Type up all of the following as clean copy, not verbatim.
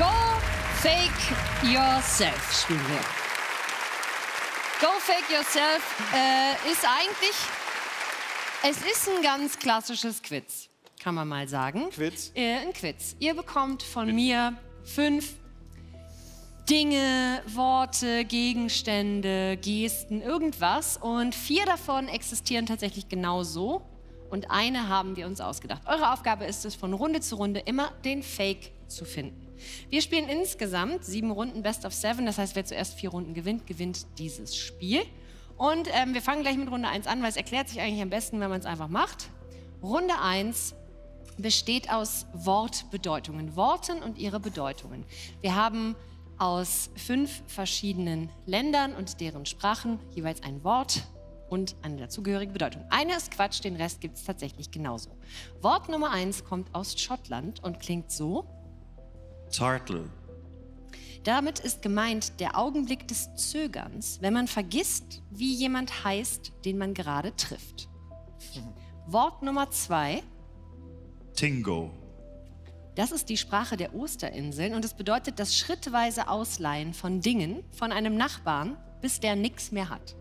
Go Fake Yourself spielen wir. Go Fake Yourself ist eigentlich, es ist ein ganz klassisches Quiz, kann man mal sagen. Quiz? Ein Quiz. Ihr bekommt von mir 5 Dinge, Worte, Gegenstände, Gesten, irgendwas. Und 4 davon existieren tatsächlich genau so. Und eine haben wir uns ausgedacht. Eure Aufgabe ist es, von Runde zu Runde immer den Fake zu finden. Wir spielen insgesamt 7 Runden Best of 7. Das heißt, wer zuerst 4 Runden gewinnt, gewinnt dieses Spiel. Und wir fangen gleich mit Runde 1 an, weil es erklärt sich eigentlich am besten, wenn man es einfach macht. Runde 1 besteht aus Wortbedeutungen, Worten und ihre Bedeutungen. Wir haben aus 5 verschiedenen Ländern und deren Sprachen jeweils ein Wort und eine dazugehörige Bedeutung. Eine ist Quatsch, den Rest gibt es tatsächlich genauso. Wort Nummer 1 kommt aus Schottland und klingt so. Turtle. Damit ist gemeint der Augenblick des Zögerns, wenn man vergisst, wie jemand heißt, den man gerade trifft. Wort Nummer 2. Tingo. Das ist die Sprache der Osterinseln und es bedeutet das schrittweise Ausleihen von Dingen von einem Nachbarn, bis der nichts mehr hat.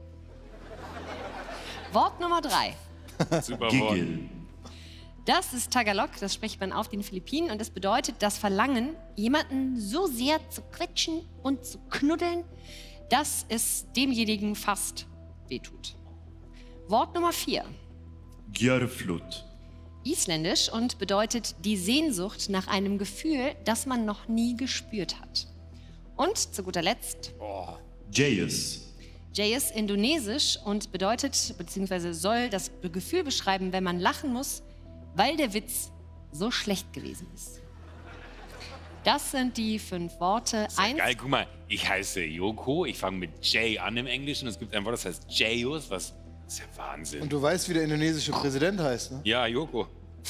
Wort Nummer 3. Super Wort. Giggle. Das ist Tagalog, das spricht man auf den Philippinen und es bedeutet das Verlangen, jemanden so sehr zu quetschen und zu knuddeln, dass es demjenigen fast wehtut. Wort Nummer 4. Gjörflut. Isländisch und bedeutet die Sehnsucht nach einem Gefühl, das man noch nie gespürt hat. Und zu guter Letzt Jayus. Jay ist indonesisch und bedeutet, beziehungsweise soll das Gefühl beschreiben, wenn man lachen muss, weil der Witz so schlecht gewesen ist. Das sind die 5 Worte. Ist ja geil, guck mal, ich heiße Yoko, ich fange mit J an im Englischen, es gibt ein Wort, das heißt Jayus, was ist ja Wahnsinn. Und du weißt, wie der indonesische Präsident heißt, ne? Ja, Yoko.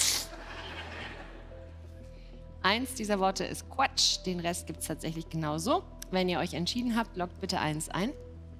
1 dieser Worte ist Quatsch, den Rest gibt es tatsächlich genauso. Wenn ihr euch entschieden habt, loggt bitte 1 ein.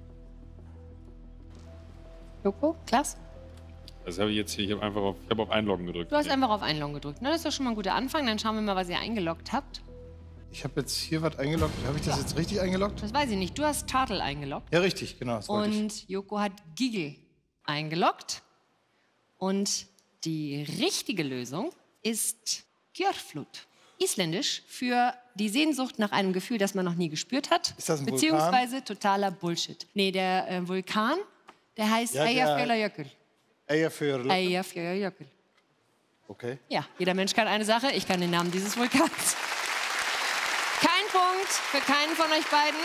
Joko, Klaas? Das habe ich jetzt hier, ich habe auf Einloggen gedrückt. Du hast einfach auf Einloggen gedrückt. Ne? Das ist doch schon mal ein guter Anfang. Dann schauen wir mal, was ihr eingeloggt habt. Ich habe jetzt hier was eingeloggt. Habe ich das jetzt richtig eingeloggt? Das weiß ich nicht. Du hast Turtle eingeloggt. Ja, richtig, genau. Das wollte ich. Und Joko hat Giggle eingeloggt. Und die richtige Lösung ist Gjörflut. Isländisch für die Sehnsucht nach einem Gefühl, das man noch nie gespürt hat. Ist das ein beziehungsweise totaler Bullshit. Nee, der Vulkan, der heißt Ja, Eyjafjallajökull. Eyjafjallajökull. Eyjafjallajökull. Okay. Ja, jeder Mensch kann eine Sache. Ich kann den Namen dieses Vulkans. Kein Punkt für keinen von euch beiden.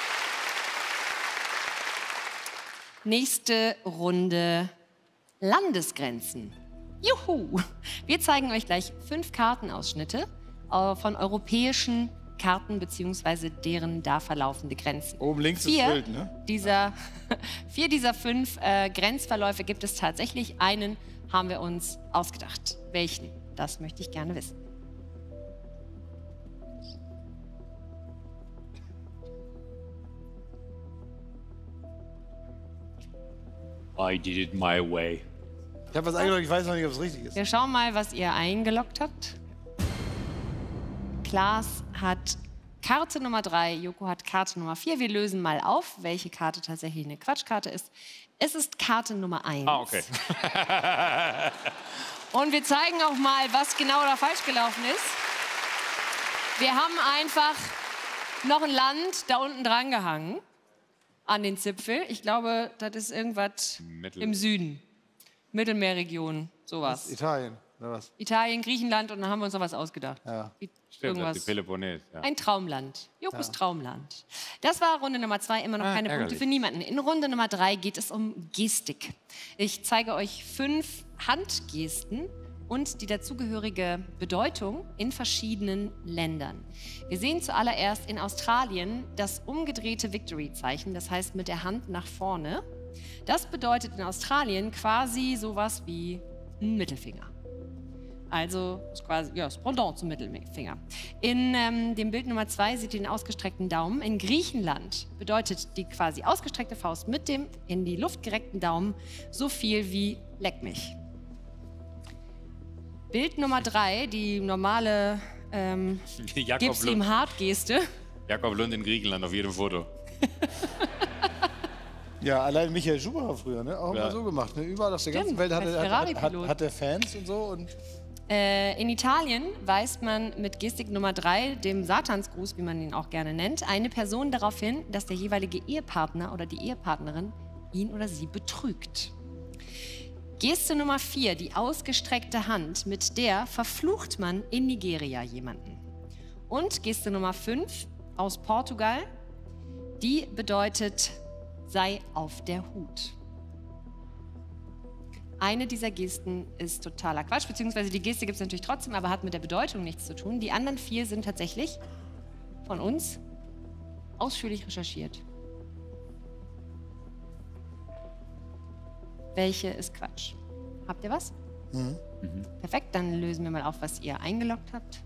Nächste Runde Landesgrenzen. Juhu! Wir zeigen euch gleich 5 Kartenausschnitte von europäischen Karten bzw. deren da verlaufende Grenzen. Oben links ist wild, ne? 4 dieser 5 Grenzverläufe gibt es tatsächlich. Einen haben wir uns ausgedacht. Welchen? Das möchte ich gerne wissen. I did it my way. Ich habe was eingeloggt, ich weiß noch nicht, ob es richtig ist. Wir schauen mal, was ihr eingeloggt habt. Klaas hat Karte Nummer 3, Joko hat Karte Nummer 4. Wir lösen mal auf, welche Karte tatsächlich eine Quatschkarte ist. Es ist Karte Nummer 1. Ah, okay. Und wir zeigen auch mal, was genau da falsch gelaufen ist. Wir haben einfach noch ein Land da unten dran gehangen, an den Zipfel. Ich glaube, das ist irgendwas im Süden. Mittelmeerregion, sowas. Italien, oder was? Italien, Griechenland und dann haben wir uns noch was ausgedacht. Ja. Stimmt, das ist die Peloponnes. Ja. Ein Traumland. Jokos Traumland. Das war Runde Nummer 2, immer noch keine Punkte für niemanden. In Runde Nummer 3 geht es um Gestik. Ich zeige euch 5 Handgesten und die dazugehörige Bedeutung in verschiedenen Ländern. Wir sehen zuallererst in Australien das umgedrehte Victory-Zeichen, das heißt mit der Hand nach vorne. Das bedeutet in Australien quasi sowas wie ein Mittelfinger. Also ist quasi das Pendant zum Mittelfinger. In dem Bild Nummer 2 seht ihr den ausgestreckten Daumen. In Griechenland bedeutet die quasi ausgestreckte Faust mit dem in die Luft gereckten Daumen so viel wie leck mich. Bild Nummer 3, die normale gibst du ihm Hart-Geste. Jakob Lund in Griechenland auf jedem Foto. Ja, allein Michael Schumacher früher, ne? Auch Ja. immer so gemacht. Ne? Überall auf der ganzen Stimmt, Welt als Ferrari-Pilot. hat er Fans und so. Und In Italien weist man mit Gestik Nummer 3, dem Satansgruß, wie man ihn auch gerne nennt, eine Person darauf hin, dass der jeweilige Ehepartner oder die Ehepartnerin ihn oder sie betrügt. Geste Nummer 4, die ausgestreckte Hand, mit der verflucht man in Nigeria jemanden. Und Geste Nummer 5 aus Portugal, die bedeutet, sei auf der Hut. Eine dieser Gesten ist totaler Quatsch, beziehungsweise die Geste gibt es natürlich trotzdem, aber hat mit der Bedeutung nichts zu tun. Die anderen 4 sind tatsächlich von uns ausführlich recherchiert. Welche ist Quatsch? Habt ihr was? Perfekt, dann lösen wir mal auf, was ihr eingeloggt habt.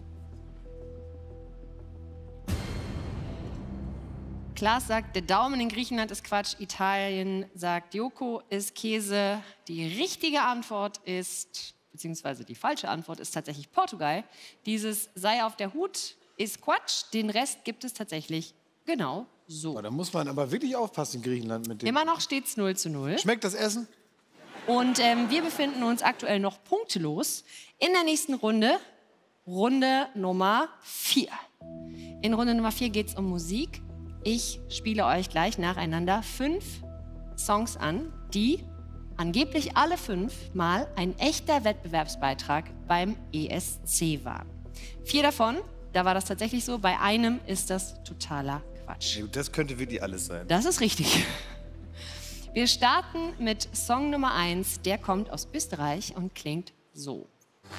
Klaas sagt, der Daumen in Griechenland ist Quatsch. Italien sagt, Joko ist Käse. Die richtige Antwort ist, beziehungsweise die falsche Antwort ist tatsächlich Portugal. Dieses sei auf der Hut ist Quatsch. Den Rest gibt es tatsächlich genau so. da muss man aber wirklich aufpassen in Griechenland mit dem. Immer noch steht es 0:0. Schmeckt das Essen? Und wir befinden uns aktuell noch punktelos in der nächsten Runde, Runde Nummer 4. In Runde Nummer 4 geht es um Musik. Ich spiele euch gleich nacheinander 5 Songs an, die angeblich alle 5 Mal ein echter Wettbewerbsbeitrag beim ESC waren. 4 davon, da war das tatsächlich so, bei einem ist das totaler Quatsch. Das könnte wirklich alles sein. Das ist richtig. Wir starten mit Song Nummer 1, der kommt aus Österreich und klingt so.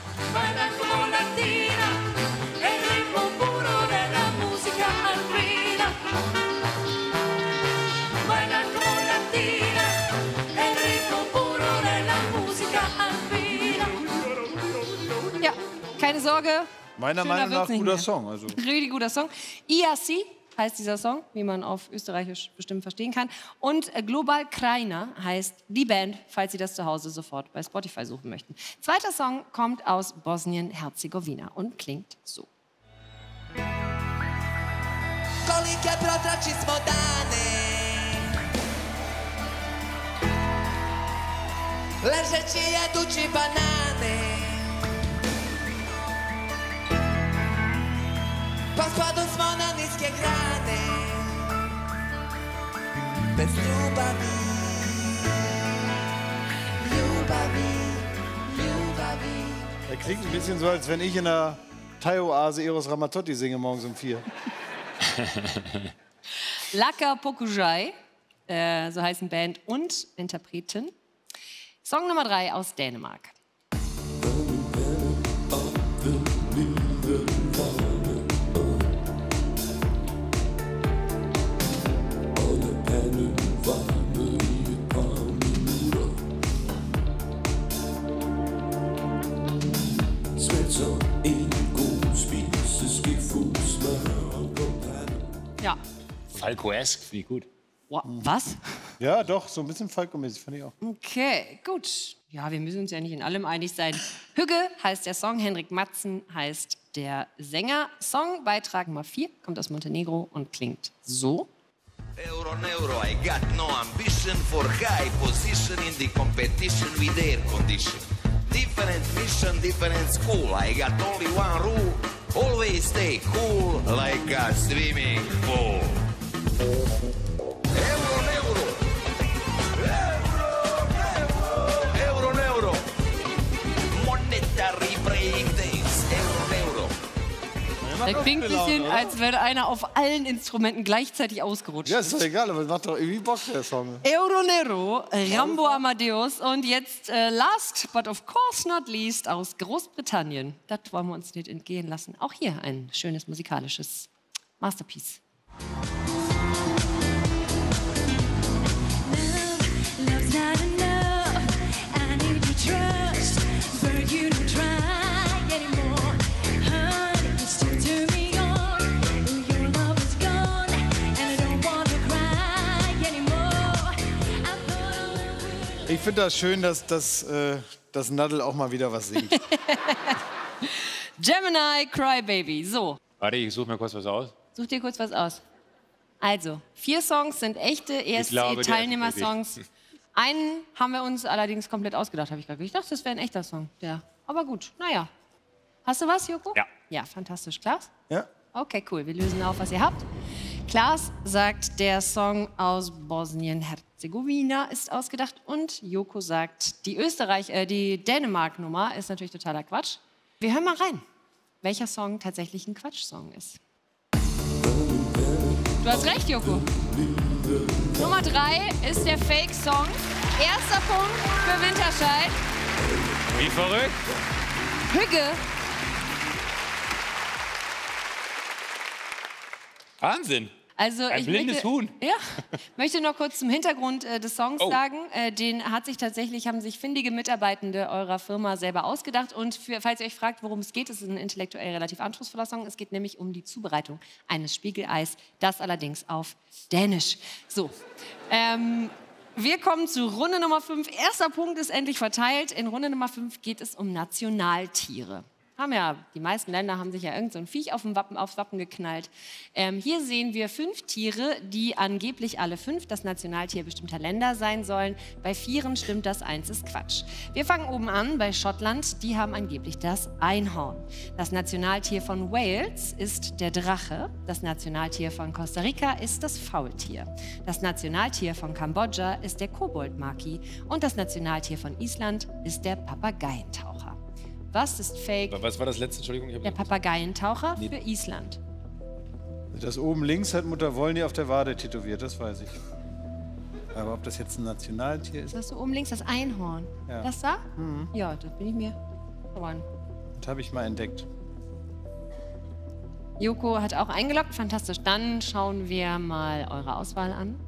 Ja, keine Sorge. Meiner schöner Meinung nach wird's nicht guter mehr. Song. Also. Richtig guter Song. IAC heißt dieser Song, wie man auf Österreichisch bestimmt verstehen kann. Und Global Kraina heißt die Band, falls Sie das zu Hause sofort bei Spotify suchen möchten. Zweiter Song kommt aus Bosnien-Herzegowina und klingt so. Kolike protrači smo dane, ležeći jedući banane, pa spadli smo na niske grane, bez ljubavi, ljubavi, ljubavi. Er klingt ein bisschen so, als wenn ich in der Thai-Oase Eros Ramazzotti singe morgens um 4. Laka Pokujai, so heißen Band und Interpreten. Song Nummer 3 aus Dänemark. Ja. Falco-esque, finde ich gut. Was? Ja, doch, so ein bisschen Falco-mäßig, fand ich auch. Okay, gut. Ja, wir müssen uns ja nicht in allem einig sein. Hügge heißt der Song, Henrik Matzen heißt der Sänger. Songbeitrag Nummer 4 kommt aus Montenegro und klingt so. Euro, I got no ambition for high position in the competition with air condition. Different mission, different school. I got only one rule. Always stay cool like a swimming pool. Euro. Monetary breakdowns. Euro. Der klingt ein bisschen, als wäre einer auf allen Instrumenten gleichzeitig ausgerutscht. Ja, ist doch egal, aber es macht doch irgendwie Bock, der Song. Euronero, Rambo Amadeus und jetzt last but of course not least aus Großbritannien. Das wollen wir uns nicht entgehen lassen. Auch hier ein schönes musikalisches Masterpiece. Love's not enough. I need your trust, but you don't try anymore. Honey, you still turn me on. Your love is gone, and I don't want to cry anymore. Ich finde das schön, dass Nadel auch mal wieder was singt. Gemini Crybaby. So, Warte, ich suche mir kurz was aus. such dir kurz was aus. Also, 4 Songs sind echte glaube, der ESC-Teilnehmersongs. Einen haben wir uns allerdings komplett ausgedacht, habe ich gerade. Ich dachte, das wäre ein echter Song. Der. Aber gut, naja. Hast du was, Joko? Ja. Ja, fantastisch. Klaas? Ja. Okay, cool. Wir lösen auf, was ihr habt. Klaas sagt, der Song aus Bosnien-Herzegowina ist ausgedacht. Und Joko sagt, die Dänemark-Nummer ist natürlich totaler Quatsch. Wir hören mal rein, welcher Song tatsächlich ein Quatsch-Song ist. Du hast recht, Joko. Nummer 3 ist der Fake-Song. Erster Punkt für Winterscheid. Wie verrückt. Hügge. Wahnsinn. Also Ein blindes Huhn. Ja, möchte noch kurz zum Hintergrund des Songs sagen. Den haben sich findige Mitarbeitende eurer Firma selber ausgedacht. Und falls ihr euch fragt, worum es geht, ist es ein intellektuell relativ anspruchsvoller Song. Es geht nämlich um die Zubereitung eines Spiegeleis, das allerdings auf Dänisch. So, wir kommen zu Runde Nummer 5. Erster Punkt ist endlich verteilt. In Runde Nummer 5 geht es um Nationaltiere. Die meisten Länder haben sich ja irgend so ein Viech aufs Wappen geknallt. Hier sehen wir 5 Tiere, die angeblich alle 5 das Nationaltier bestimmter Länder sein sollen. Bei 4 stimmt das, 1 ist Quatsch. Wir fangen oben an bei Schottland. Die haben angeblich das Einhorn. Das Nationaltier von Wales ist der Drache. Das Nationaltier von Costa Rica ist das Faultier. Das Nationaltier von Kambodscha ist der Koboldmaki. Und das Nationaltier von Island ist der Papageientaucher. Was ist fake? Was war das letzte? Entschuldigung. Der Papageientaucher für Island. Das oben links hat Mutter Wollny auf der Wade tätowiert, das weiß ich. Aber ob das jetzt ein Nationaltier ist, Das ist oben links das Einhorn. Ja. Das da? Ja, das bin ich mir. das habe ich mal entdeckt. Joko hat auch eingeloggt, fantastisch. Dann schauen wir mal eure Auswahl an.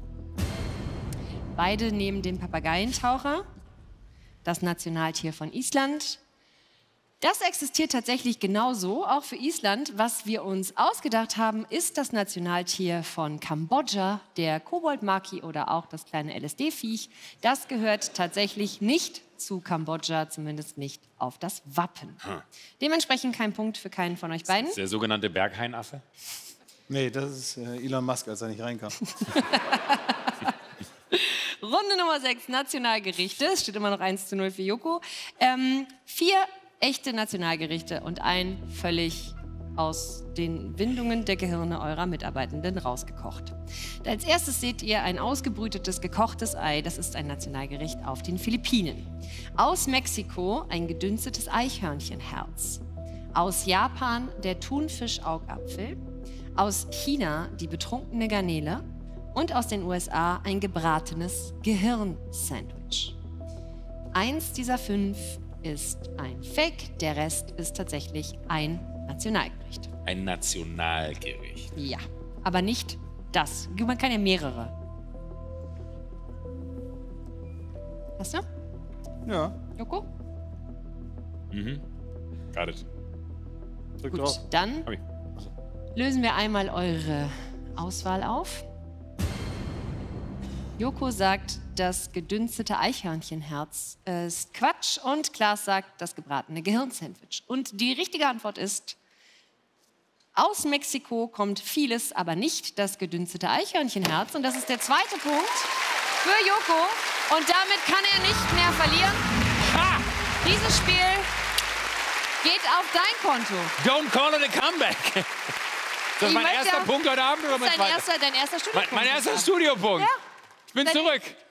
Beide nehmen den Papageientaucher, das Nationaltier von Island. Das existiert tatsächlich genauso, auch für Island. Was wir uns ausgedacht haben, ist das Nationaltier von Kambodscha, der Koboldmaki oder auch das kleine LSD-Viech. Das gehört tatsächlich nicht zu Kambodscha, zumindest nicht auf das Wappen. Dementsprechend kein Punkt für keinen von euch beiden. Das ist der sogenannte Berghainaffe. Nee, das ist Elon Musk, als er nicht reinkam. Runde Nummer 6, Nationalgerichte. Es steht immer noch 1:0 für Joko. 4 echte Nationalgerichte und ein völlig aus den Windungen der Gehirne eurer Mitarbeitenden rausgekocht. Als erstes seht ihr ein ausgebrütetes, gekochtes Ei. Das ist ein Nationalgericht auf den Philippinen. Aus Mexiko ein gedünstetes Eichhörnchenherz. Aus Japan der Thunfisch-Augapfel. Aus China die betrunkene Garnele. Und aus den USA ein gebratenes Gehirn-Sandwich. 1 dieser 5 ist ein Fake, der Rest ist tatsächlich ein Nationalgericht. Ein Nationalgericht. Ja, aber nicht das. Man kann ja mehrere. Hast du? Ja, Joko? Got it. drück Gut, drauf. dann Hab ich. lösen wir einmal eure Auswahl auf. Joko sagt, das gedünstete Eichhörnchenherz ist Quatsch und Klaas sagt, das gebratene Gehirnsandwich. Und die richtige Antwort ist, aus Mexiko kommt vieles, aber nicht das gedünstete Eichhörnchenherz. Und das ist der zweite Punkt für Joko. Und damit kann er nicht mehr verlieren. Ha! Dieses Spiel geht auf dein Konto. Don't call it a comeback. Das ist mein erster Punkt heute Abend oder mein zweiter? Dein erster Studiopunkt. Mein erster Studiopunkt. Ja. Ich bin zurück.